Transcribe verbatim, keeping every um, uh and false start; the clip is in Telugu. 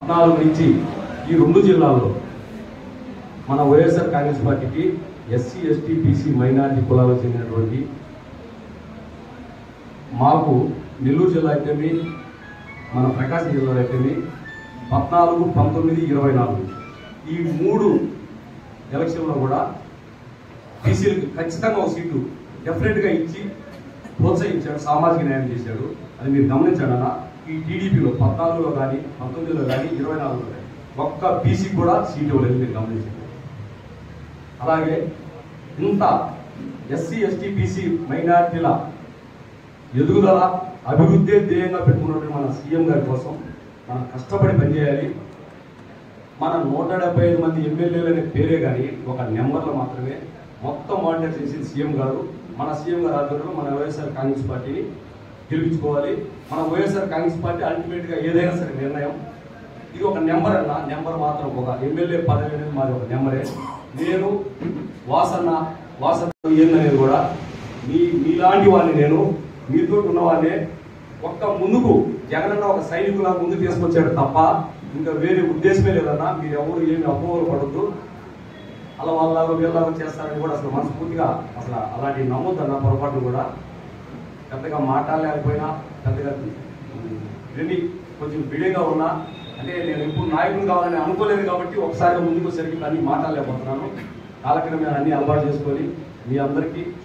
పద్నాలుగు నుంచి ఈ రెండు జిల్లాల్లో మన వైఎస్ఆర్ కాంగ్రెస్ పార్టీకి ఎస్సీ ఎస్టీ బీసీ మైనారిటీ కులాలకు చెందినటువంటి మాకు నెల్లూరు జిల్లా అయితేమి మన ప్రకాశం జిల్లాలో అయితేమి పద్నాలుగు పంతొమ్మిది ఇరవై నాలుగు ఈ మూడు ఎలక్షన్లో కూడా బీసీలకు ఖచ్చితంగా ఒక సీటు డెఫినెట్గా ఇచ్చి ప్రోత్సహించాడు, సామాజిక న్యాయం చేశాడు. అది మీరు గమనించాడన్నా. ఈ టీడీపీలో పద్నాలుగులో కానీ పంతొమ్మిదిలో కానీ ఇరవై నాలుగులో కానీ ఒక్క బీసీ కూడా సీటు ఇవ్వలేదు, మీరు గమనించారు. అలాగే ఇంత ఎస్సీ ఎస్టీ బీసీ మైనారిటీల ఎదుగుదల అభివృద్ధి ధ్యేయంగా పెట్టుకున్నటువంటి మన సీఎం గారి కోసం మనం కష్టపడి పనిచేయాలి. మన నూట డెబ్బై ఐదు మంది ఎమ్మెల్యేలు అనే పేరే కానీ ఒక నెంబర్లో మాత్రమే మొత్తం మానిటర్ చేసింది సీఎం గారు. మన సీఎం గారు ఆధ్వర్యంలో మన వైఎస్ఆర్ కాంగ్రెస్ పార్టీని గెలిపించుకోవాలి. మన వైఎస్ఆర్ కాంగ్రెస్ పార్టీ అల్టిమేట్గా ఏదైనా సరే నిర్ణయం ఇది ఒక నెంబర్ అన్న నెంబర్ మాత్రం ఒక ఎమ్మెల్యే పదవి అనేది మాది ఒక నెంబరే. నేను వాసన్న వాసన్న ఏందనేది కూడా మీ మీలాంటి వాడిని, నేను మీతో ఉన్నవాడినే. ఒక్క ముందుకు జగనన్న ఒక సైనికులా ముందు తీసుకొచ్చాడు తప్ప ఇంకా వేరే ఉద్దేశమే లేదన్నా. మీరు ఎవరు ఏమి అపోహలు పడద్దు. అలా వాళ్ళలాగా వీళ్ళలాగా చేస్తారని కూడా అసలు మనస్ఫూర్తిగా అసలు అలాంటి నమ్మొద్దన్న. పొరపాటు కూడా పెద్దగా మాట్లాడలేకపోయినా, పెద్దగా వెళ్ళి కొంచెం విడిగా ఉన్నా, అంటే నేను ఇప్పుడు నాయకులు కావాలని అనుకోలేదు కాబట్టి ఒకసారి ముందుకు సరికి కానీ మాట్లాడలేకపోతున్నాను. కాలక్రమేణా అన్ని అలవాటు చేసుకొని మీ అందరికీ